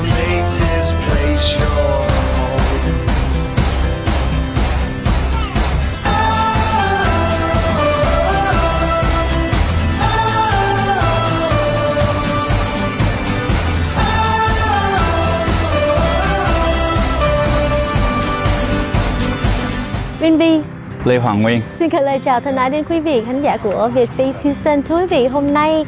make this place your home. Uyên Vi, Lê Hoàng Nguyên. xin gửi lời chào thân ái đến quý vị khán giả của Vietface Houston. Thưa quý vị, hôm nay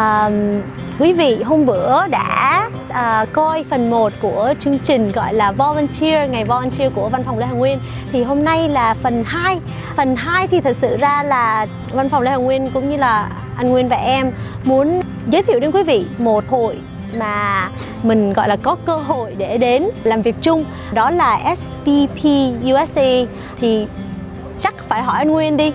quý vị hôm bữa đã coi phần 1 của chương trình gọi là Volunteer, ngày Volunteer của Văn phòng Lê Hoàng Nguyên. Thì hôm nay là phần 2. Phần 2 thì thật sự ra là Văn phòng Lê Hoàng Nguyên cũng như là anh Nguyên và em muốn giới thiệu đến quý vị một hội mà mình gọi là có cơ hội để đến làm việc chung, đó là SBP USA. Thì chắc phải hỏi anh Nguyên đi,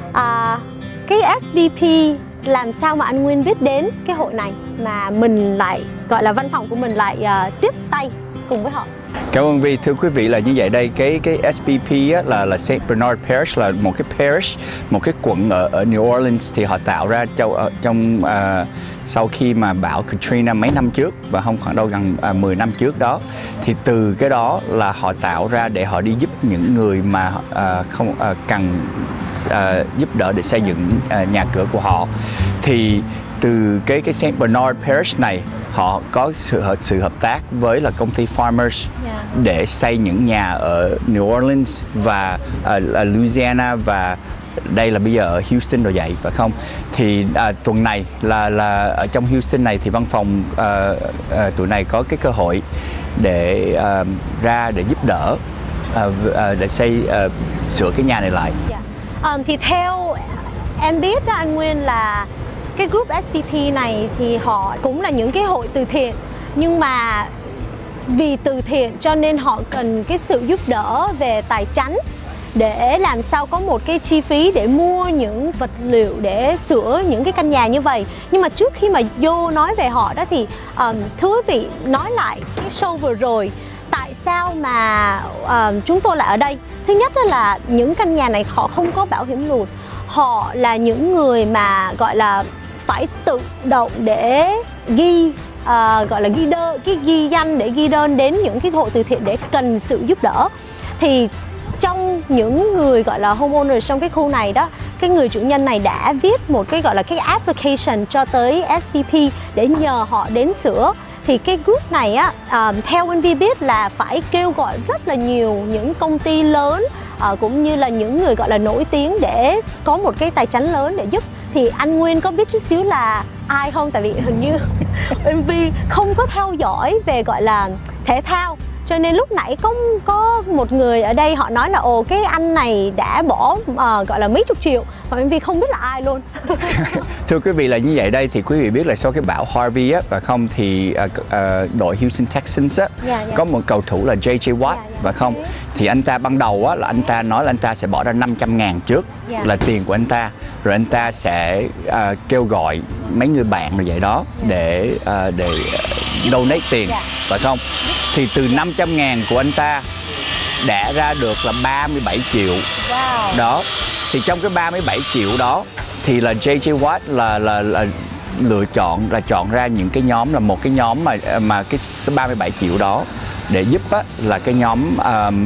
cái SBP làm sao mà anh Nguyên biết đến cái hội này mà mình lại gọi là văn phòng của mình lại tiếp tay cùng với họ? Cảm ơn Vi. Thưa quý vị, là như vậy đây, cái SBP á, là St. Bernard Parish, là một cái parish, một cái quận ở New Orleans. Thì họ tạo ra trong sau khi mà bão Katrina mấy năm trước, và không khoảng đâu gần 10 năm trước đó, thì từ cái đó là họ tạo ra để họ đi giúp những người mà không cần giúp đỡ để xây dựng nhà cửa của họ. Thì từ cái St. Bernard Parish này, họ có sự hợp tác với là công ty Farmers để xây những nhà ở New Orleans và Louisiana, và đây là bây giờ ở Houston rồi vậy, phải không? Thì tuần này là ở trong Houston này thì văn phòng tụi này có cái cơ hội để ra để giúp đỡ để sửa cái nhà này lại. Thì theo em biết đó anh Nguyên, là cái group SBP này thì họ cũng là những cái hội từ thiện, nhưng mà vì từ thiện cho nên họ cần cái sự giúp đỡ về tài chính để làm sao có một cái chi phí để mua những vật liệu để sửa những cái căn nhà như vậy. Nhưng mà trước khi mà vô nói về họ đó thì thưa quý vị, nói lại cái show vừa rồi, tại sao mà chúng tôi lại ở đây? Thứ nhất là những căn nhà này họ không có bảo hiểm lụt. Họ là những người mà gọi là phải tự động để gọi là ghi danh để ghi đơn đến những cái hội từ thiện để cần sự giúp đỡ. Thì trong những người gọi là homeowners trong cái khu này đó, cái người chủ nhân này đã viết một cái gọi là cái application cho tới SBP để nhờ họ đến sửa. Thì cái group này á, theo anh Vi biết là phải kêu gọi rất là nhiều những công ty lớn cũng như là những người gọi là nổi tiếng để có một cái tài chính lớn để giúp. Thì anh Nguyên có biết chút xíu là ai không? Tại vì hình như anh Vi không có theo dõi về gọi là thể thao, cho nên lúc nãy có một người ở đây họ nói là cái anh này đã bỏ gọi là mấy chục triệu, mà anh Vi không biết là ai luôn. Thưa quý vị, là như vậy đây, thì quý vị biết là sau cái bão Harvey á, và không thì đội Houston Texans á, có một cầu thủ là JJ Watt, và không thì anh ta ban đầu á, là anh ta nói là anh ta sẽ bỏ ra 500.000 trước là tiền của anh ta, rồi anh ta sẽ kêu gọi mấy người bạn rồi vậy đó để donate tiền, phải không? Thì từ 500.000 của anh ta đẻ ra được là 37 triệu. Đó. Thì trong cái 37 triệu đó thì là JJ Watt là lựa chọn, là chọn ra những cái nhóm, là một cái nhóm mà cái 37 triệu đó để giúp á, là cái nhóm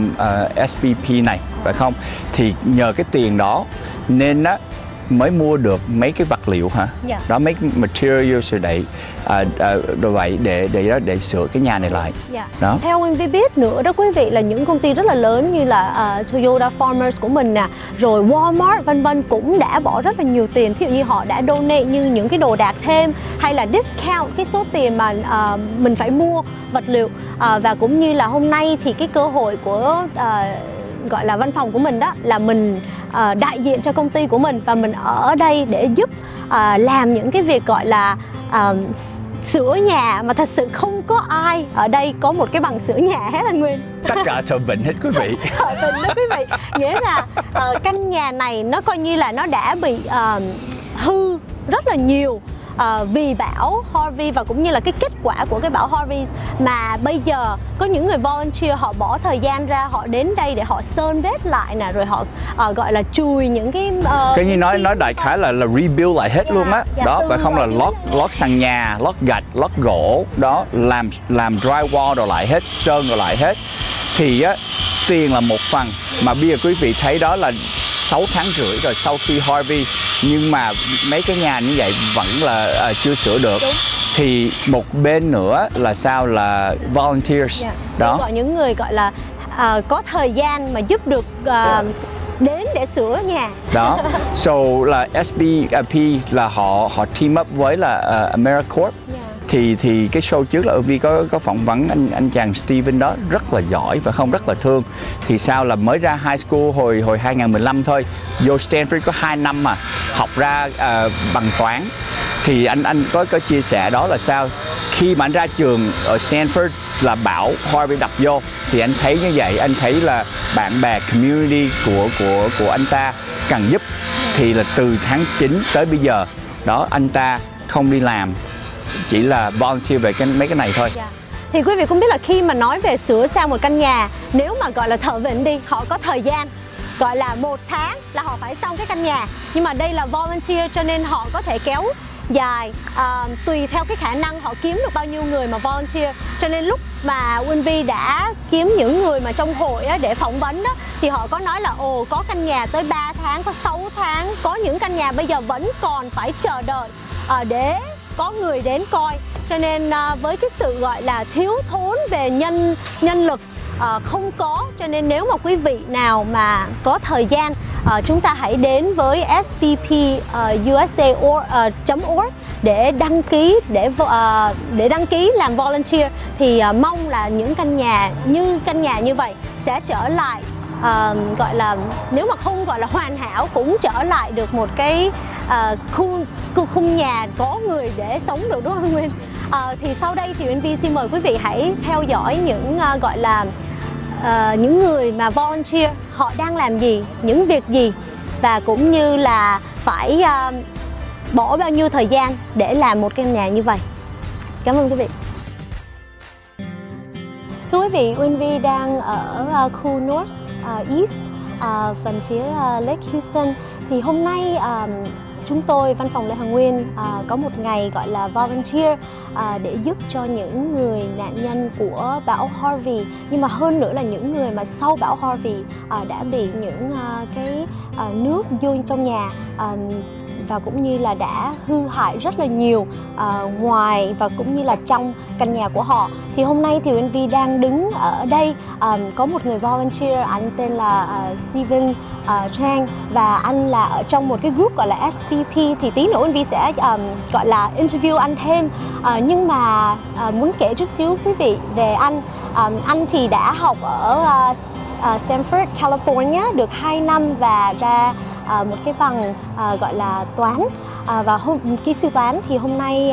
SBP này, phải không? Thì nhờ cái tiền đó nên á mới mua được mấy cái vật liệu đó, mấy cái materials rồi đồ vậy để sửa cái nhà này lại. Đó. Theo anh Vi biết nữa đó quý vị, là những công ty rất là lớn như là Toyota Farmers của mình nè, rồi Walmart vân vân cũng đã bỏ rất là nhiều tiền. Thí dụ như họ đã donate như những cái đồ đạc thêm, hay là discount cái số tiền mà mình phải mua vật liệu. Và cũng như là hôm nay thì cái cơ hội của gọi là văn phòng của mình đó là mình đại diện cho công ty của mình, và mình ở đây để giúp làm những cái việc gọi là sửa nhà, mà thật sự không có ai ở đây có một cái bằng sửa nhà hết anh Nguyên. Tất cả thợ vịnh hết quý vị. Thợ vịnh đó quý vị. Nghĩa là căn nhà này nó coi như là nó đã bị hư rất là nhiều. vì bão Harvey và cũng như là cái kết quả của cái bão Harvey mà bây giờ có những người volunteer họ bỏ thời gian ra, họ đến đây để họ sơn vết lại nè, rồi họ gọi là chùi những cái như nói đại khái là rebuild lại hết luôn á. Đó, và không là lót sàn nhà, lót gạch, lót gỗ, đó, làm drywall rồi lại hết, sơn rồi lại hết. Thì á, tiền là một phần, mà bây giờ quý vị thấy đó là 6 tháng rưỡi rồi sau khi Harvey, nhưng mà mấy cái nhà như vậy vẫn là chưa sửa được. Đúng. Thì một bên nữa là sao, là volunteers. Đó, gọi những người gọi là có thời gian mà giúp được đến để sửa nhà. Đó, so là SBP là họ team up với là AmeriCorps. Thì cái show trước là Vi có phỏng vấn anh chàng Steven đó, rất là giỏi và không rất là thương. Thì sao là mới ra high school hồi 2015 thôi, vô Stanford có 2 năm mà học ra bằng toán. Thì anh có chia sẻ đó là sao, khi mà anh ra trường ở Stanford là bão Harvey đập vô, thì anh thấy như vậy, anh thấy là bạn bè community của anh ta cần giúp. Thì là từ tháng 9 tới bây giờ đó, anh ta không đi làm, chỉ là volunteer về mấy cái này thôi. Thì quý vị cũng biết là khi mà nói về sửa sang một căn nhà, nếu mà gọi là thợ vịnh đi, họ có thời gian gọi là 1 tháng là họ phải xong cái căn nhà. Nhưng mà đây là volunteer cho nên họ có thể kéo dài tùy theo cái khả năng họ kiếm được bao nhiêu người mà volunteer. Cho nên lúc mà Winvy đã kiếm những người mà trong hội á, để phỏng vấn đó, thì họ có nói là có căn nhà tới 3 tháng, có 6 tháng, có những căn nhà bây giờ vẫn còn phải chờ đợi để có người đến coi. Cho nên với cái sự gọi là thiếu thốn về nhân lực không có, cho nên nếu mà quý vị nào mà có thời gian, chúng ta hãy đến với sbpusa.org để đăng ký đăng ký làm volunteer. Thì mong là những căn nhà như vậy sẽ trở lại gọi là, nếu mà không gọi là hoàn hảo, cũng trở lại được một cái khung nhà có người để sống được, đúng không Nguyên? Thì sau đây thì Winvy xin mời quý vị hãy theo dõi những gọi là những người mà volunteer họ đang làm gì, những việc gì, và cũng như là phải bỏ bao nhiêu thời gian để làm một căn nhà như vậy. Cảm ơn quý vị. Thưa quý vị, Winvy đang ở khu North East, phần phía Lake Houston. Thì hôm nay chúng tôi, Văn phòng Lê Hằng Nguyên, có một ngày gọi là volunteer để giúp cho những người nạn nhân của bão Harvey. Nhưng mà hơn nữa là những người mà sau bão Harvey đã bị những cái nước vô trong nhà và cũng như là đã hư hại rất là nhiều ngoài và cũng như là trong căn nhà của họ. Thì hôm nay thì Winvy đang đứng ở đây, có một người volunteer, anh tên là Steven Chang, và anh là ở trong một cái group gọi là SPP. Thì tí nữa Winvy sẽ gọi là interview anh thêm, nhưng mà muốn kể chút xíu quý vị về anh. Anh thì đã học ở Stanford, California được 2 năm và ra một cái bằng gọi là toán và kỹ sư toán. Thì hôm nay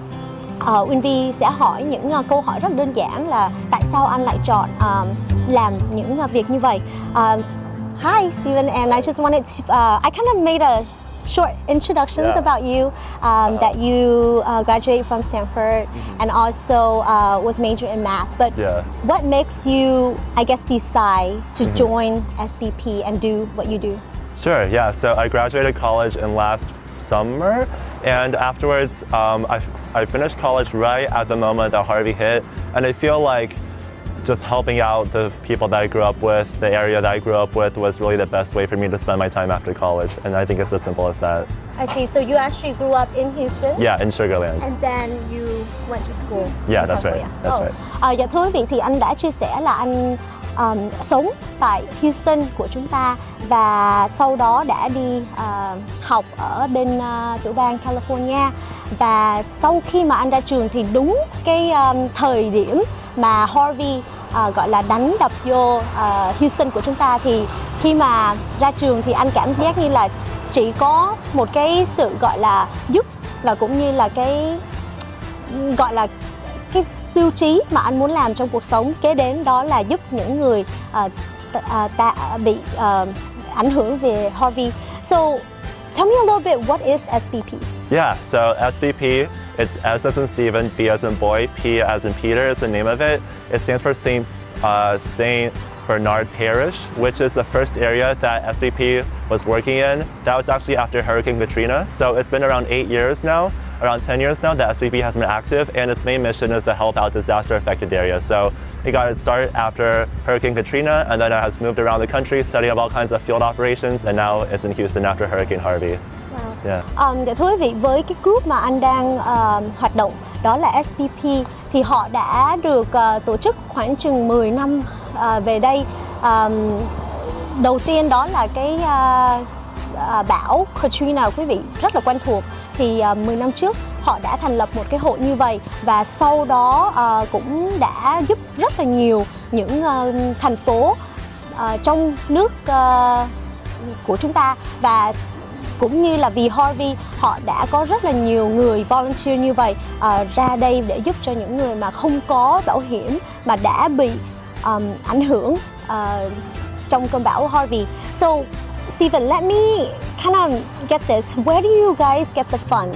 Winvy sẽ hỏi những câu hỏi rất đơn giản là tại sao anh lại chọn làm những việc như vậy. Hi Steven, and I just wanted to, I kind of made a short introductions about you, that you graduated from Stanford and also was majored in math. But what makes you, I guess, decide to join SBP and do what you do? Sure, yeah. So I graduated college in last summer, and afterwards I finished college right at the moment that Harvey hit, and I feel like just helping out the people that I grew up with, the area that I grew up with, was really the best way for me to spend my time after college, and I think it's as simple as that. I see. So you actually grew up in Houston? Yeah, in Sugar Land. And then you went to school? Yeah, that's right. That's right. Dạ thưa quý vị, thì anh đã chia sẻ là anh sống tại Houston của chúng ta và sau đó đã đi học ở bên tiểu bang California. Và sau khi mà anh ra trường thì đúng cái thời điểm mà Harvey gọi là đánh đập vô Houston của chúng ta, thì khi mà ra trường thì anh cảm giác như là chỉ có một cái sự gọi là giúp và cũng như là cái gọi là cái tiêu chí mà anh muốn làm trong cuộc sống kế đến, đó là giúp những người bị ảnh hưởng về Harvey. So tell me a little bit, what is SBP? Yeah, so SBP, it's S as in Stephen, B as in boy, P as in Peter is the name of it. It stands for Saint Bernard Parish, which is the first area that SBP was working in. That was actually after Hurricane Katrina. So it's been around 8 years now, around 10 years now that SBP has been active, and its main mission is to help out disaster affected areas. So it got its start after Hurricane Katrina, and then it has moved around the country, setting up all kinds of field operations, and now it's in Houston after Hurricane Harvey. Yeah. Dạ thưa quý vị, với cái group mà anh đang hoạt động đó là SBP thì họ đã được tổ chức khoảng chừng 10 năm về đây. Đầu tiên đó là cái bão Katrina, quý vị rất là quen thuộc. Thì 10 năm trước họ đã thành lập một cái hội như vậy, và sau đó cũng đã giúp rất là nhiều những thành phố trong nước của chúng ta, và cũng như là vì Harvey họ đã có rất là nhiều người volunteer như vậy ra đây để giúp cho những người mà không có bảo hiểm mà đã bị ảnh hưởng trong cơn bão Harvey. So Stephen, let me kind of get this. Where do you guys get the funds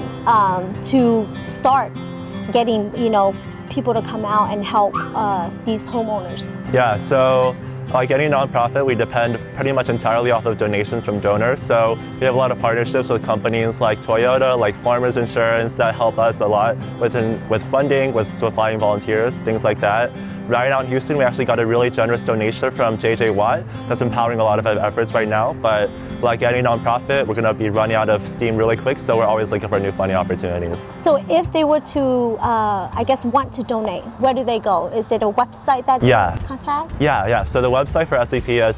to start getting, people to come out and help these homeowners? Yeah, so like any nonprofit, we depend pretty much entirely off of donations from donors. So we have a lot of partnerships with companies like Toyota, like Farmers Insurance, that help us a lot with funding, with supplying volunteers, things like that. Right now in Houston, we actually got a really generous donation from JJ Watt that's empowering a lot of our efforts right now. But like any nonprofit, we're going to be running out of steam really quick, so we're always looking for new funding opportunities. So if they were to, want to donate, where do they go? Is it a website that they contact? Yeah. So the website for SBP is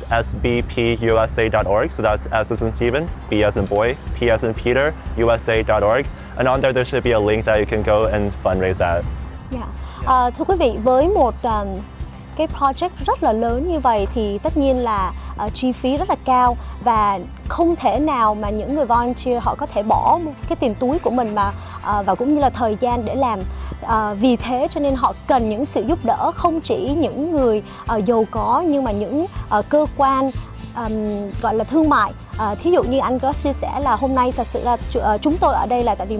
sbpusa.org. So that's S as in Stephen, B as in boy, P as in Peter, USA.org. And on there should be a link that you can go and fundraise at. Yeah. Thưa quý vị, với một cái project rất là lớn như vậy thì tất nhiên là chi phí rất là cao, và không thể nào mà những người volunteer họ có thể bỏ cái tiền túi của mình mà và cũng như là thời gian để làm. Vì thế cho nên họ cần những sự giúp đỡ không chỉ những người giàu có, nhưng mà những cơ quan gọi là thương mại. Thí dụ như anh Gus chia sẻ là hôm nay thật sự là chúng tôi ở đây là tại vì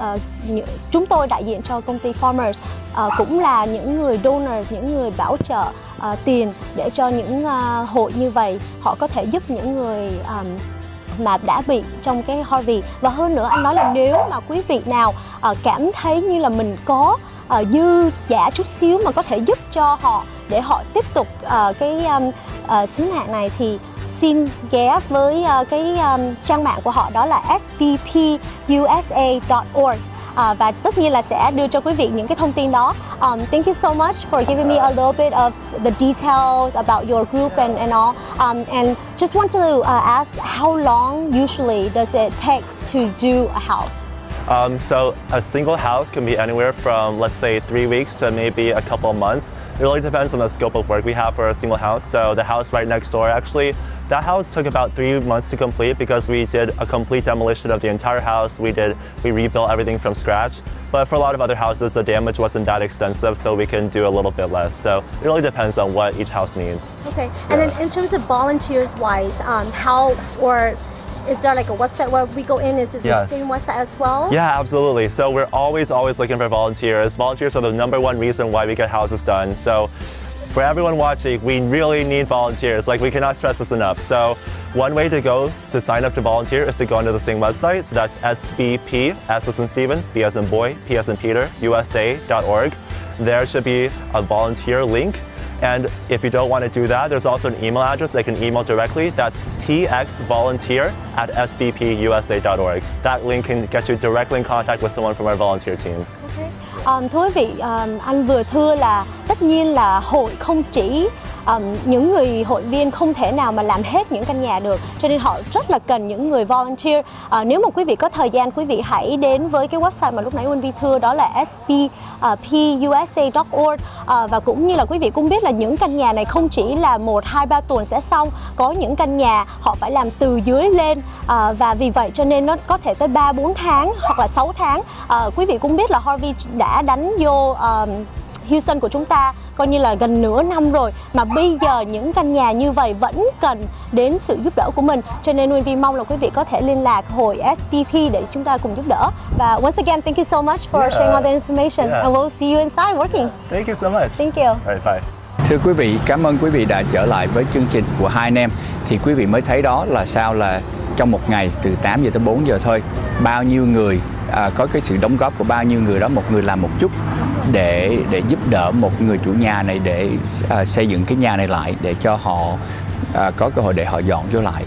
chúng tôi đại diện cho công ty Farmers, cũng là những người donors, những người bảo trợ tiền để cho những hội như vậy họ có thể giúp những người mà đã bị trong cái Harvey. Và hơn nữa anh nói là nếu mà quý vị nào cảm thấy như là mình có dư giả chút xíu mà có thể giúp cho họ để họ tiếp tục cái sứ mạng này thì xin ghé với cái trang mạng của họ, đó là sbpusa.org. Và tất nhiên là sẽ đưa cho quý vị những cái thông tin đó. Thank you so much for giving me a little bit of the details about your group and all. And just want to ask, how long usually does it take to do a house? So a single house can be anywhere from, let's say, 3 weeks to maybe a couple of months. It really depends on the scope of work we have for a single house. So the house right next door, actually, that house took about 3 months to complete because we did a complete demolition of the entire house. We rebuilt everything from scratch. But for a lot of other houses, the damage wasn't that extensive, so we can do a little bit less. So it really depends on what each house needs. Okay. And then in terms of volunteers-wise, is there like a website where we go in? Is this the same website as well? Yeah, absolutely. So we're always looking for volunteers. Volunteers are the #1 reason why we get houses done. So for everyone watching, we really need volunteers. Like, we cannot stress this enough. So one way to go to sign up to volunteer is to go onto the same website. So that's SBP, S as in Stephen, B as in boy, P as in Peter, USA.org. There should be a volunteer link. And if you don't want to do that, there's also an email address they can email directly. That's txvolunteer@sbpusa.org. That link can get you directly in contact with someone from our volunteer team. Okay. Thưa quý vị, anh vừa thưa là tất nhiên là hội không chỉ những người hội viên không thể nào mà làm hết những căn nhà được, cho nên họ rất là cần những người volunteer. Nếu mà quý vị có thời gian, quý vị hãy đến với cái website mà lúc nãy Uông Vi thưa, đó là sbpusa.org. Và cũng như là quý vị cũng biết là những căn nhà này không chỉ là 1, 2, 3 tuần sẽ xong, có những căn nhà họ phải làm từ dưới lên, và vì vậy cho nên nó có thể tới 3, 4 tháng hoặc là 6 tháng. Quý vị cũng biết là Harvey đã đánh vô Houston của chúng ta coi như là gần nửa năm rồi, mà bây giờ những căn nhà như vậy vẫn cần đến sự giúp đỡ của mình. Cho nên Nguyên Vi mong là quý vị có thể liên lạc hội SPP để chúng ta cùng giúp đỡ. Và once again, thank you so much for sharing all the information, and we'll see you inside working. Thank you so much. Thank you. All right, bye. Thưa quý vị, cảm ơn quý vị đã trở lại với chương trình của hai anh em. Thì quý vị mới thấy đó là sao là trong một ngày từ 8 giờ tới 4 giờ thôi, bao nhiêu người có cái sự đóng góp của bao nhiêu người đó, một người làm một chút để giúp đỡ một người chủ nhà này để xây dựng cái nhà này lại, để cho họ có cơ hội để họ dọn vô lại.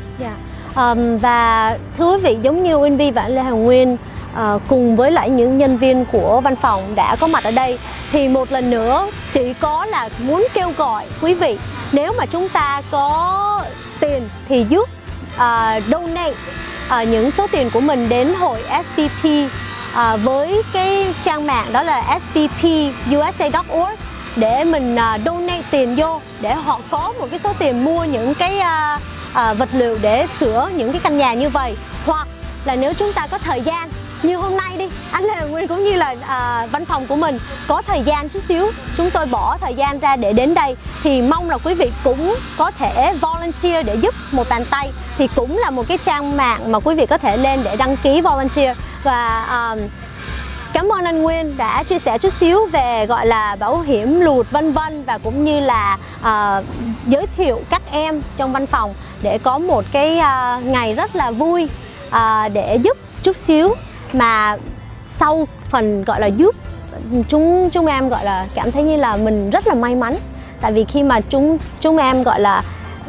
Và thưa quý vị, giống như Nguyên Vi và anh Lê Hoàng Nguyên cùng với lại những nhân viên của văn phòng đã có mặt ở đây, thì một lần nữa chỉ có là muốn kêu gọi quý vị, nếu mà chúng ta có tiền thì giúp donate những số tiền của mình đến hội SPP với cái trang mạng đó là sppusa.org, để mình donate tiền vô để họ có một cái số tiền mua những cái vật liệu để sửa những cái căn nhà như vậy. Hoặc là nếu chúng ta có thời gian như hôm nay đi, anh Lê Hoàng Nguyên cũng như là văn phòng của mình có thời gian chút xíu, chúng tôi bỏ thời gian ra để đến đây, thì mong là quý vị cũng có thể volunteer để giúp một bàn tay. Thì cũng là một cái trang mạng mà quý vị có thể lên để đăng ký volunteer. Và cảm ơn anh Nguyên đã chia sẻ chút xíu về gọi là bảo hiểm lụt vân vân, và cũng như là giới thiệu các em trong văn phòng để có một cái ngày rất là vui để giúp chút xíu. Mà sau phần gọi là giúp, chúng em gọi là cảm thấy như là mình rất là may mắn. Tại vì khi mà chúng em gọi là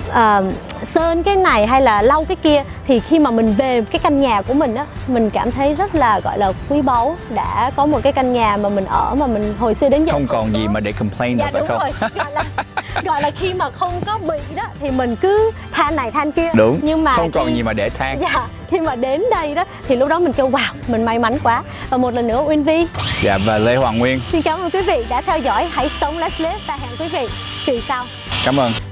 sơn cái này hay là lau cái kia, thì khi mà mình về cái căn nhà của mình á, mình cảm thấy rất là gọi là quý báu, đã có một cái căn nhà mà mình ở mà mình hồi xưa đến giờ không còn gì mà để complain nữa, phải không? Rồi. Gọi là khi mà không có bị đó thì mình cứ than này than kia. Đúng. Nhưng mà không còn gì mà để than. Khi mà đến đây đó thì lúc đó mình kêu wow, mình may mắn quá. Và một lần nữa Nguyên Vi và Lê Hoàng Nguyên xin cảm ơn quý vị đã theo dõi. Hãy sống Let's Live, và hẹn quý vị kỳ sau. Cảm ơn.